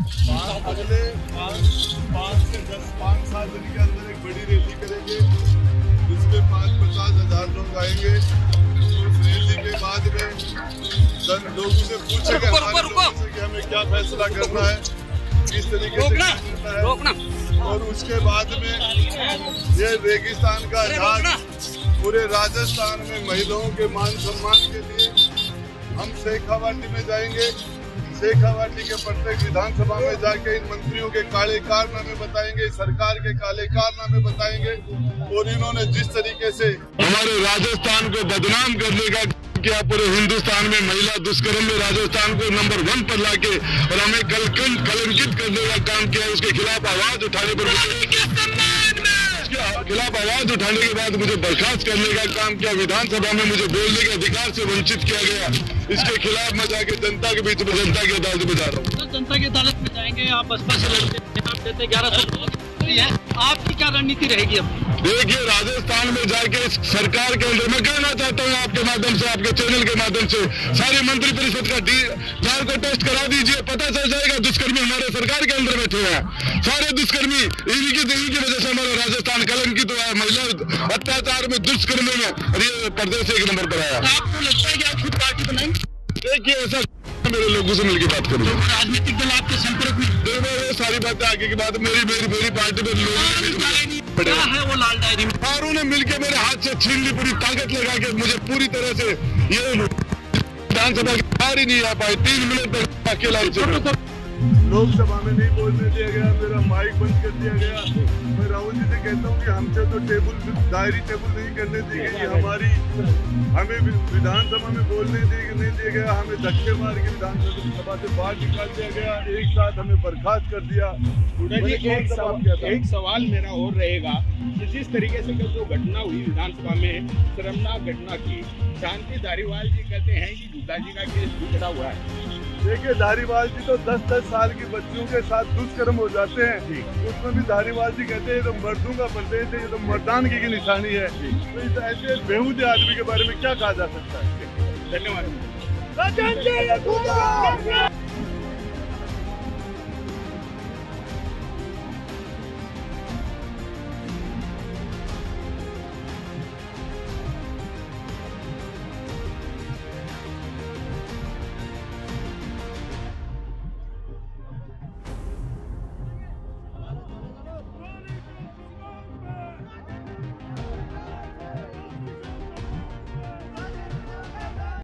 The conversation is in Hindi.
अगले 5 से 10 दिन के अंदर एक बड़ी रैली करेंगे जिसमें 50,000 लोग आएंगे। उस रैली के बाद में लोगों से पूछेंगे कि हमें क्या फैसला करना है, किस तरीके से करना है। और उसके बाद में ये रेगिस्तान का इलाज पूरे राजस्थान में महिलाओं के मान सम्मान के लिए हम शेखावाटी में जाएंगे। शेखावाटी के प्रत्येक विधानसभा में जाके इन मंत्रियों के काले कारनामे बताएंगे, सरकार के काले कारनामे बताएंगे। और इन्होंने जिस तरीके से हमारे राजस्थान को बदनाम करने का किया, पूरे हिंदुस्तान में महिला दुष्कर्म में राजस्थान को नंबर 1 पर लाके और हमें कलंकित करने का काम किया, उसके खिलाफ आवाज उठाने पर के बाद मुझे बर्खास्त करने का काम किया, विधानसभा में मुझे बोलने के अधिकार से वंचित किया गया। इसके खिलाफ मैं जाके जनता के बीच में जनता की अदालत में जा रहा हूँ। तो जनता की अदालत में जाएंगे, आप बसपा से लड़ते 1100 है, आपकी क्या रणनीति रहेगी अब? देखिए, राजस्थान में जाके इस सरकार के अंदर मैं कहना चाहता हूँ आपके माध्यम से, आपके चैनल के माध्यम से, सारी मंत्री परिषद का जाल को टेस्ट करा दीजिए, पता चल जाएगा दुष्कर्मी हमारे सरकार के अंदर बैठे हुए हैं। सारे दुष्कर्मी इन्हीं की वजह से हमारा राजस्थान कलंकित हुआ है, महिला अत्याचार में, दुष्कर्म में, और ये प्रदेश 1 नंबर पर आया। आपको लगता है कि आप खुद पार्टी बनाएंगे? देखिए, ऐसा मेरे लोगों से मिलकर बात करूँ। राजनीतिक दल आपके संपर्क में? वो सारी बातें आगे की बात, मेरी पार्टी में लोग क्या है वो लाल डायरी में? और उन्हें मिलकर मेरे हाथ से छीन ली, पूरी ताकत लगा के मुझे पूरी तरह से ये विधानसभा की बाहर ही नहीं आ पाई। 3 मिनट तक अकेला लोकसभा में नहीं बोलने दिया गया, मेरा माइक बंद कर दिया गया। मैं राहुल जी से कहता हूँ कि हमसे तो डायरी टेबल नहीं करने दी गई, हमें विधानसभा में बोलने नहीं दिया गया, हमें धक्के मार के विधानसभा से बाहर निकाल दिया गया, एक साथ हमें बर्खास्त कर दिया। एक सवाल मेरा और रहेगा कि जिस तरीके से जो घटना हुई विधानसभा में, शर्मनाक घटना की, शांति धारीवाल जी कहते हैं कि गुड्डा जी का केस बिगड़ा हुआ है। देखिए, धारीवाल जी तो 10-10 साल की बच्चियों के साथ दुष्कर्म हो जाते हैं, उसमें भी धारीवाल जी कहते हैं तो मर्दों का प्रदेश है, ये तो मर्दानगी की निशानी है। तो इस ऐसे बेहूदे आदमी के बारे में क्या कहा जा सकता है? धन्यवाद।